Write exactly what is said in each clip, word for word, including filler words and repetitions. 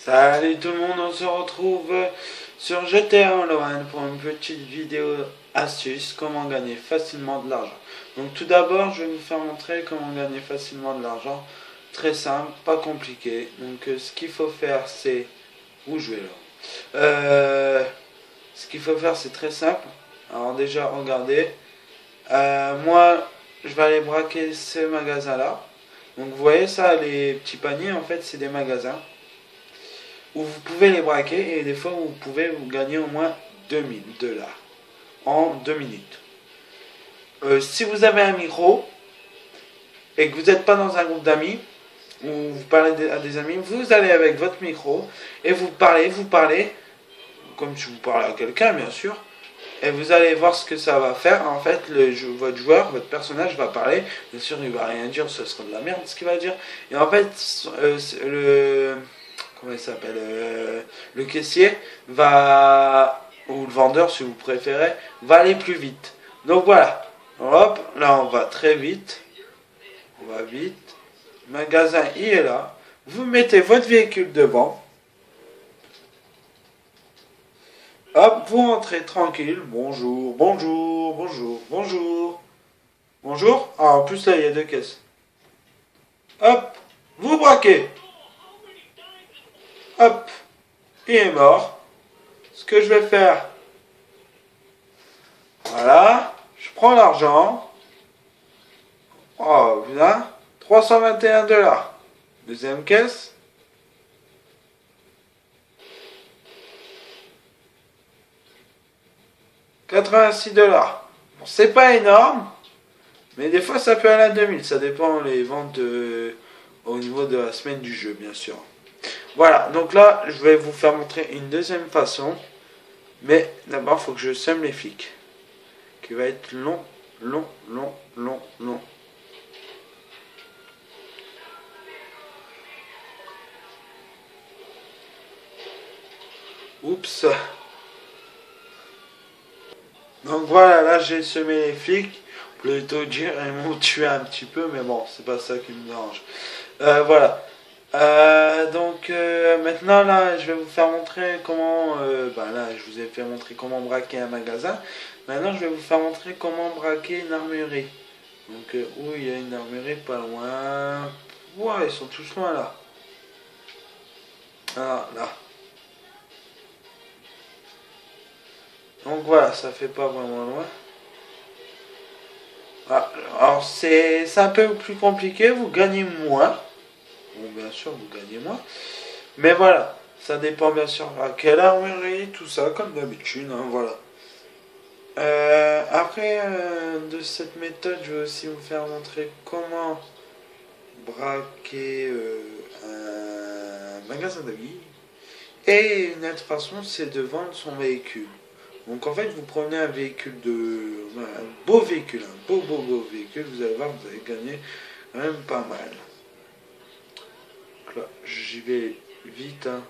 Salut tout le monde, on se retrouve sur G T A Online pour une petite vidéo astuce, comment gagner facilement de l'argent. Donc tout d'abord, je vais vous faire montrer comment gagner facilement de l'argent. Très simple, pas compliqué. Donc euh, ce qu'il faut faire, c'est... Où je vais là euh, Ce qu'il faut faire, c'est très simple. Alors déjà, regardez. Euh, moi, je vais aller braquer ce magasin-là. Donc vous voyez ça, les petits paniers, en fait, c'est des magasins où vous pouvez les braquer et des fois vous pouvez vous gagner au moins deux mille dollars en deux minutes. Euh, si vous avez un micro et que vous n'êtes pas dans un groupe d'amis ou vous parlez à des amis, vous allez avec votre micro et vous parlez, vous parlez comme si vous parlez à quelqu'un bien sûr, et vous allez voir ce que ça va faire. En fait, le, votre joueur, votre personnage va parler. Bien sûr, il va rien dire, ce sera de la merde ce qu'il va dire. Et en fait, euh, le comment il s'appelle euh, le caissier va, ou le vendeur si vous préférez, va aller plus vite. Donc voilà. Hop, là on va très vite. On va vite. Le magasin il est là. Vous mettez votre véhicule devant. Hop, vous rentrez tranquille. Bonjour, bonjour, bonjour, bonjour. Bonjour. Ah, en plus là, il y a deux caisses. Hop, vous braquez. Hop, il est mort. Ce que je vais faire, voilà, je prends l'argent. Oh, putain, trois cent vingt et un dollars. Deuxième caisse. quatre-vingt-six dollars. Bon, c'est pas énorme, mais des fois ça peut aller à deux mille. Ça dépend les ventes de, au niveau de la semaine du jeu, bien sûr. Voilà, donc là, je vais vous faire montrer une deuxième façon. Mais d'abord, il faut que je sème les flics. Qui va être long, long, long, long, long. Oups. Donc voilà, là j'ai semé les flics. Plutôt dire, ils m'ont tué un petit peu, mais bon, c'est pas ça qui me dérange. Euh, voilà. Euh, donc euh, maintenant là, je vais vous faire montrer comment. Euh, bah là, je vous ai fait montrer comment braquer un magasin. Maintenant, je vais vous faire montrer comment braquer une armurerie. Donc euh, où il y a une armurerie pas loin. Ouais, ils sont tous loin là. Ah, là. Donc voilà, ça fait pas vraiment loin. Ah, alors c'est un peu plus compliqué, vous gagnez moins. Bon, bien sûr, vous gagnez moins. Mais voilà, ça dépend bien sûr à quelle armurerie, tout ça, comme d'habitude, hein, voilà. Euh, après euh, de cette méthode, je vais aussi vous faire montrer comment braquer euh, un magasin d'habits. Et une autre façon, c'est de vendre son véhicule. Donc en fait, vous prenez un véhicule de... un beau véhicule, un beau beau beau véhicule, vous allez voir, vous allez gagner quand même pas mal. Donc là, j'y vais vite. Hein.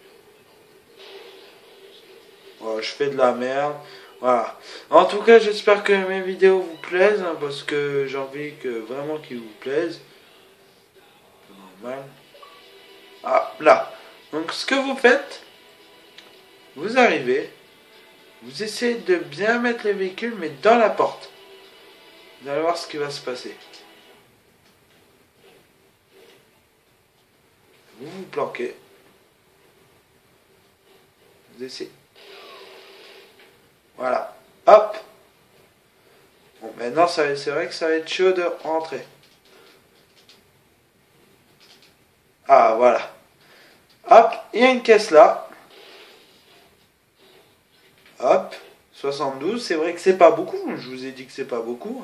Voilà, je fais de la merde. Voilà. En tout cas, j'espère que mes vidéos vous plaisent, hein, parce que j'ai envie que vraiment qu'ils vous plaisent. C'est normal. Ah, là. Donc ce que vous faites, vous arrivez, vous essayez de bien mettre le véhicule, mais dans la porte. Vous allez voir ce qui va se passer. Vous vous planquez. Vous essayez. Voilà. Hop. Bon, maintenant, c'est vrai que ça va être chaud de rentrer. Ah, voilà. Hop, il y a une caisse là. Hop. soixante-douze, c'est vrai que c'est pas beaucoup. Je vous ai dit que c'est pas beaucoup.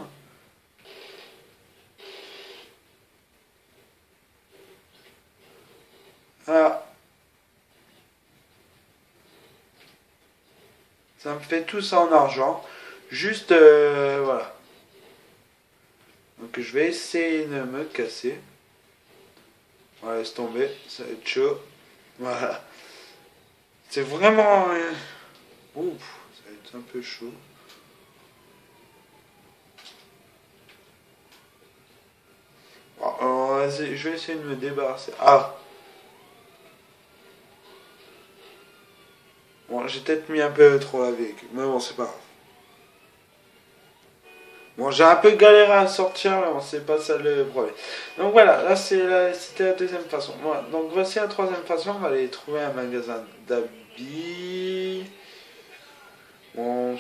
Voilà. Ça me fait tout ça en argent. Juste, euh, voilà. Donc je vais essayer de me casser. Voilà, laisse tomber. Ça va être chaud. Voilà. C'est vraiment... Euh... Ouf, ça va être un peu chaud. Bon, alors, je vais essayer de me débarrasser. Ah! Bon, j'ai peut-être mis un peu trop la véhicule, mais bon, c'est pas grave. Bon, j'ai un peu galéré à sortir, mais bon, c'est pas ça le problème. Donc voilà, là c'est la- c'était la deuxième façon. Voilà. Donc voici la troisième façon, on va aller trouver un magasin d'habits. Bon,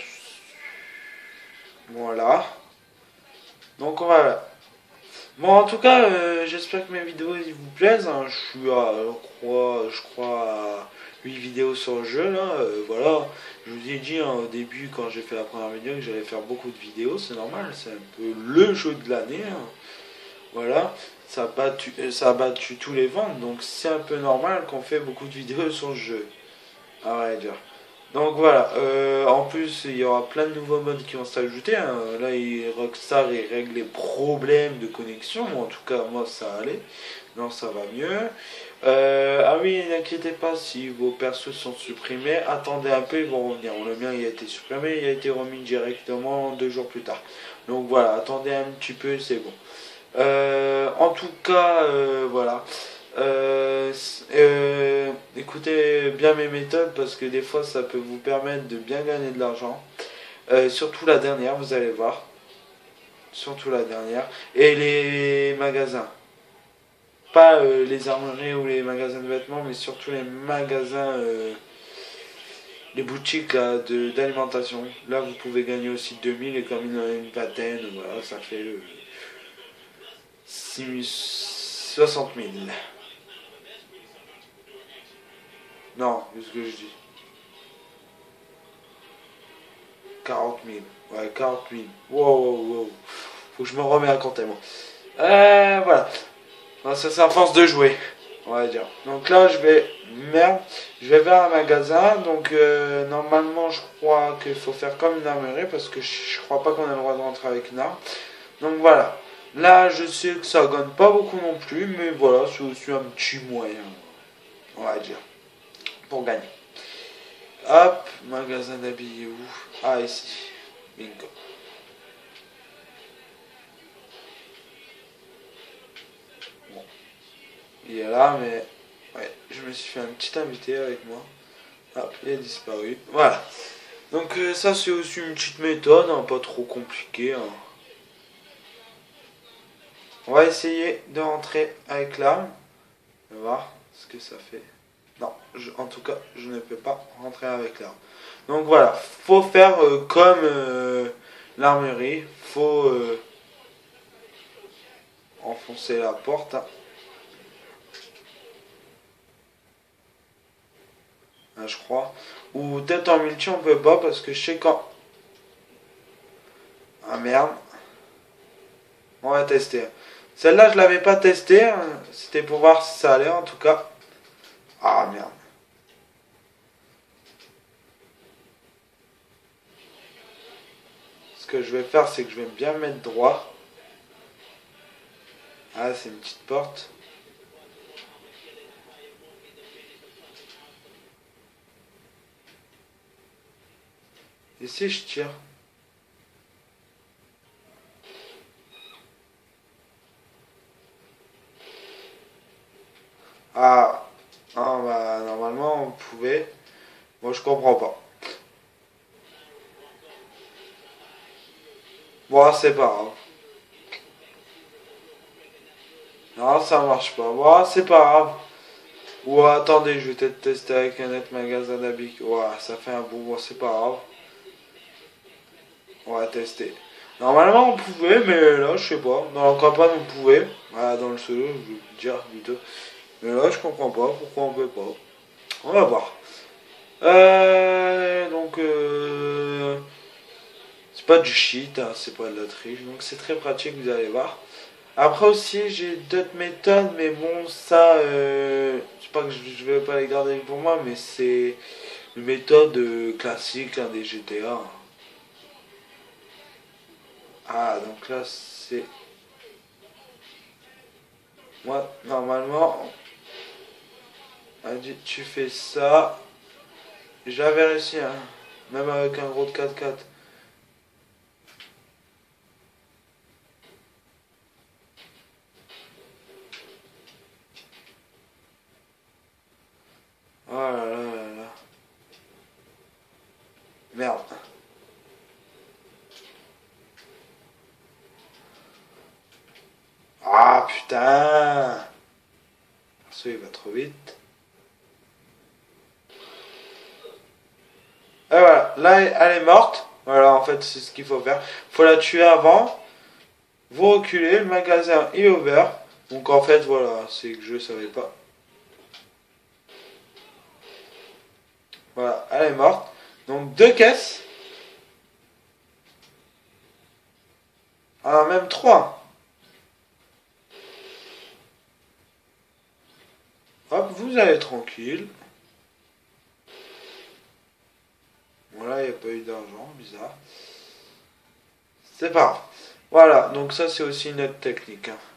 voilà. Donc voilà. Bon, en tout cas, euh, j'espère que mes vidéos ils vous plaisent. Hein. Je suis à, je crois, je crois à huit vidéos sur le jeu là. Euh, voilà. Je vous ai dit hein, au début quand j'ai fait la première vidéo que j'allais faire beaucoup de vidéos. C'est normal, c'est un peu le jeu de l'année. Hein. Voilà. Ça a, battu, euh, ça a battu tous les ventes, donc c'est un peu normal qu'on fait beaucoup de vidéos sur le jeu. À vrai dire. Donc voilà, euh, en plus il y aura plein de nouveaux modes qui vont s'ajouter. Hein. Là, il, Rockstar il règle les problèmes de connexion. Bon, en tout cas, moi ça allait. Non, ça va mieux. Euh, ah oui, n'inquiétez pas si vos persos sont supprimés. Attendez un peu, ils vont revenir. Le mien il a été supprimé, il a été remis directement deux jours plus tard. Donc voilà, attendez un petit peu, c'est bon. Euh, en tout cas, euh, voilà. Euh, euh, écoutez bien mes méthodes parce que des fois ça peut vous permettre de bien gagner de l'argent. Euh, surtout la dernière, vous allez voir. Surtout la dernière. Et les magasins. Pas euh, les armoiries ou les magasins de vêtements, mais surtout les magasins, euh, les boutiques là, de, d'alimentation. Là, vous pouvez gagner aussi deux mille et comme il y en a une vingtaine, voilà, ça fait euh, soixante mille. Non, c'est ce que je dis. quarante mille. Ouais, quarante mille. Wow, wow, wow. Faut que je me remets à compter, moi. Euh, voilà. Non, ça, c'est à force de jouer, on va dire. Donc là, je vais... Merde. Je vais vers un magasin. Donc, euh, normalement, je crois qu'il faut faire comme une armerie. Parce que je crois pas qu'on a le droit de rentrer avec une arme. Donc, voilà. Là, je sais que ça gagne pas beaucoup non plus. Mais voilà, c'est aussi un petit moyen, on va dire, pour gagner. Hop, magasin d'habits où? Ah, ici. Bingo. Bon, il est là, mais ouais, je me suis fait un petit invité avec moi. Hop, il a disparu. Voilà. Donc euh, ça c'est aussi une petite méthode, hein, pas trop compliquée. Hein. On va essayer de rentrer avec l'arme. On va voir ce que ça fait. Non, je, en tout cas, je ne peux pas rentrer avec l'arme. Donc voilà, faut faire euh, comme euh, l'armerie. Faut euh, enfoncer la porte. Hein. Hein, je crois. Ou peut-être en multi on peut pas parce que je sais quand. Ah merde. On va tester. Celle-là je l'avais pas testée. Hein. C'était pour voir si ça allait en tout cas. Ah merde. Ce que je vais faire c'est que je vais bien me mettre droit. Ah c'est une petite porte. Et si je tire? Ah, ah bah normalement on pouvait. Moi je comprends pas. Bon c'est pas grave. Non ça marche pas. Bon c'est pas grave. Ou attendez je vais peut-être tester avec un autre magasin d'habits. Ouais ça fait un bout. Bon c'est pas grave. On va tester. Normalement on pouvait mais là je sais pas. Dans la campagne on pouvait. Ah, dans le solo je veux dire plutôt. Mais là je comprends pas pourquoi on peut pas. On va voir. Euh, donc euh, c'est pas du shit, hein, c'est pas de la triche, donc c'est très pratique, vous allez voir. Après aussi, j'ai d'autres méthodes, mais bon, ça, euh, c'est pas que je, je vais pas les garder pour moi, mais c'est une méthode euh, classique hein, des G T A. Ah, donc là, c'est... Moi, normalement, on a dit, tu fais ça. J'avais réussi, hein, même avec un gros de quatre-quatre. Oh là là là là. vite. Et voilà, là elle est morte. Voilà, en fait c'est ce qu'il faut faire. Faut la tuer avant. Vous reculez, le magasin est ouvert. Donc en fait voilà, c'est que je savais pas. Voilà, elle est morte. Donc deux caisses. Ah, même trois. Hop, vous allez tranquille. Voilà, il n'y a pas eu d'argent, bizarre. C'est pas grave. Voilà, donc ça c'est aussi une autre technique. Hein.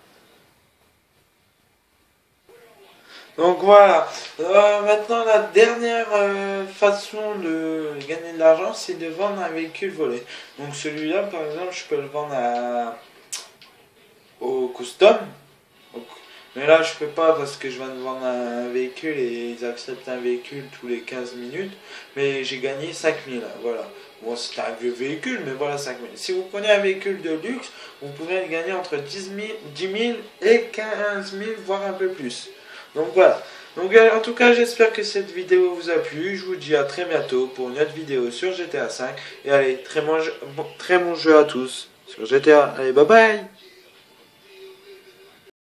Donc voilà, euh, maintenant la dernière euh, façon de gagner de l'argent, c'est de vendre un véhicule volé. Donc celui-là, par exemple, je peux le vendre à... au custom. Mais là, je peux pas parce que je viens de vendre un véhicule et ils acceptent un véhicule tous les quinze minutes. Mais j'ai gagné cinq mille, voilà. Bon, c'est un vieux véhicule, mais voilà, cinq mille. Si vous prenez un véhicule de luxe, vous pourrez gagner entre dix mille et quinze mille, voire un peu plus. Donc voilà. Donc en tout cas, j'espère que cette vidéo vous a plu. Je vous dis à très bientôt pour une autre vidéo sur G T A cinq. Et allez, très bon jeu, très bon jeu à tous sur G T A. Allez, bye bye.